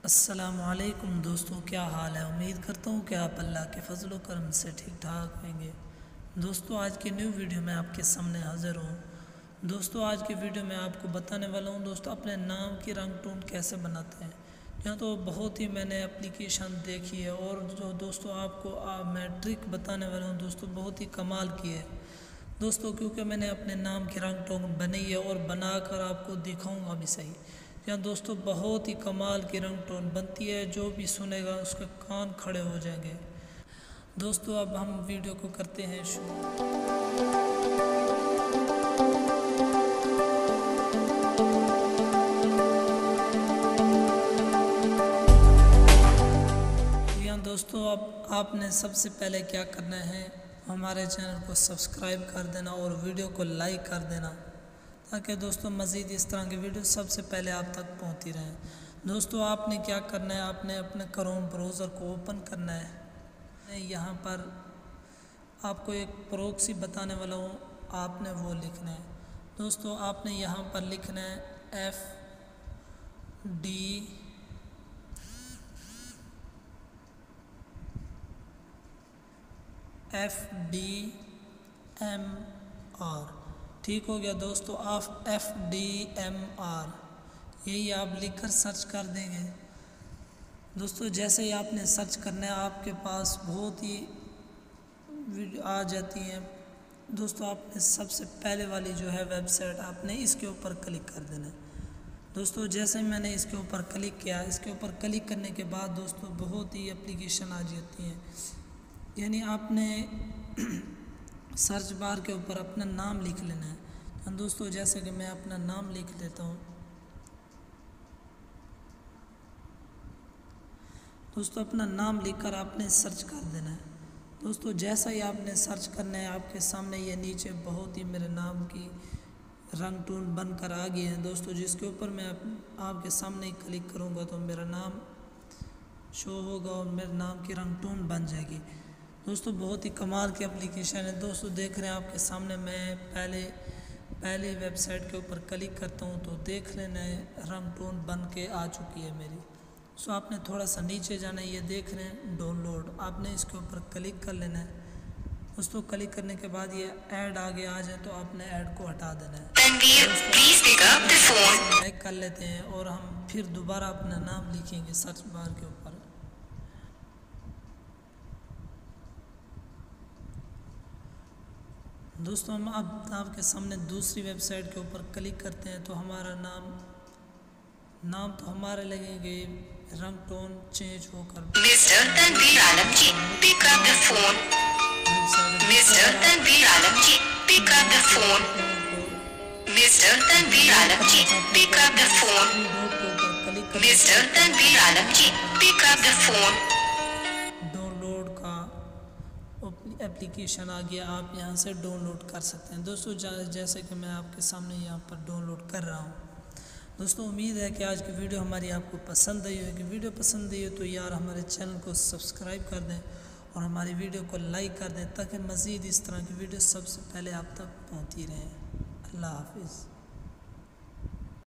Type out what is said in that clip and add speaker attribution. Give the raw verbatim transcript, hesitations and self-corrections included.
Speaker 1: अस्सलामुअलैकुम दोस्तों, क्या हाल है। उम्मीद करता हूँ कि आप अल्लाह के फजल व करम से ठीक ठाक होंगे। दोस्तों, आज की न्यू वीडियो में आपके सामने हाज़िर हूँ। दोस्तों, आज की वीडियो में आपको बताने वाला हूँ दोस्तों अपने नाम की रिंगटोन कैसे बनाते हैं। यहाँ तो बहुत ही मैंने एप्लीकेशन देखी है और जो दोस्तों आपको आ, मैं ट्रिक बताने वाला हूँ दोस्तों, बहुत ही कमाल की है दोस्तों, क्योंकि मैंने अपने नाम की रिंगटोन बनाई है और बनाकर आपको दिखाऊंगा भी सही। यहाँ दोस्तों बहुत ही कमाल की रिंगटोन बनती है, जो भी सुनेगा उसके कान खड़े हो जाएंगे। दोस्तों, अब हम वीडियो को करते हैं शुरू। यहाँ दोस्तों अब आपने सबसे पहले क्या करना है, हमारे चैनल को सब्सक्राइब कर देना और वीडियो को लाइक कर देना, ताकि दोस्तों मज़ीद इस तरह की वीडियो सबसे पहले आप तक पहुंचती रहें। दोस्तों, आपने क्या करना है, आपने अपने क्रोम ब्राउज़र को ओपन करना है। यहाँ पर आपको एक प्रॉक्सी बताने वाला हूँ, आपने वो लिखना है। दोस्तों, आपने यहाँ पर लिखना है F D F D M R. ठीक हो गया दोस्तों, आप एफ डी एम आर यही आप लिखकर सर्च कर देंगे। दोस्तों, जैसे ही आपने सर्च करना है आपके पास बहुत ही वीडियो आ जाती हैं। दोस्तों, आपने सबसे पहले वाली जो है वेबसाइट, आपने इसके ऊपर क्लिक कर देना है। दोस्तों, जैसे ही मैंने इसके ऊपर क्लिक किया, इसके ऊपर क्लिक करने के बाद दोस्तों बहुत ही एप्लीकेशन आ जाती हैं। यानी आपने सर्च बार के ऊपर अपना नाम लिख लेना है। दोस्तों, जैसे कि मैं अपना नाम लिख लेता हूँ। दोस्तों, अपना नाम लिखकर आपने सर्च कर देना है। दोस्तों, जैसा ही आपने सर्च करना है, आपके सामने ये नीचे बहुत ही मेरे नाम की रिंगटोन बनकर आ गई है दोस्तों, जिसके ऊपर मैं आपके सामने ही क्लिक करूँगा तो मेरा नाम शो होगा और मेरे नाम की रिंगटोन बन जाएगी। दोस्तों, बहुत ही कमाल की एप्लीकेशन है। दोस्तों, देख रहे हैं आपके सामने, मैं पहले पहले वेबसाइट के ऊपर क्लिक करता हूँ तो देख लेना है रिंगटोन बन के आ चुकी है मेरी। सो आपने थोड़ा सा नीचे जाना है, ये देख रहे हैं डाउनलोड, आपने इसके ऊपर क्लिक कर लेना है। दोस्तों, क्लिक करने के बाद ये ऐड आगे आ जाए तो आपने ऐड को हटा देना है। लाइक कर लेते हैं और हम फिर दोबारा अपना नाम लिखेंगे सर्च बार के ऊपर। दोस्तों, हम अब आपके सामने दूसरी वेबसाइट के ऊपर क्लिक करते हैं तो हमारा नाम नाम तो हमारे लगेंगे रिंगटोन चेंज होकर
Speaker 2: mister Tanveer Alam ji pick up the phone. Mister Tanveer Alam ji pick up the phone. Mister Tanveer Alam ji pick up the phone. Mister Tanveer Alam ji pick up the phone.
Speaker 1: Download का एप्लीकेशन आ गया, आप यहाँ से डाउनलोड कर सकते हैं। दोस्तों, जैसे कि मैं आपके सामने यहाँ पर डाउनलोड कर रहा हूँ। दोस्तों, उम्मीद है कि आज की वीडियो हमारी आपको पसंद आई होगी। वीडियो पसंद आई हो तो यार हमारे चैनल को सब्सक्राइब कर दें और हमारी वीडियो को लाइक कर दें, ताकि मज़ीद इस तरह की वीडियो सबसे पहले आप तक पहुँचती रहें। अल्लाह हाफिज़।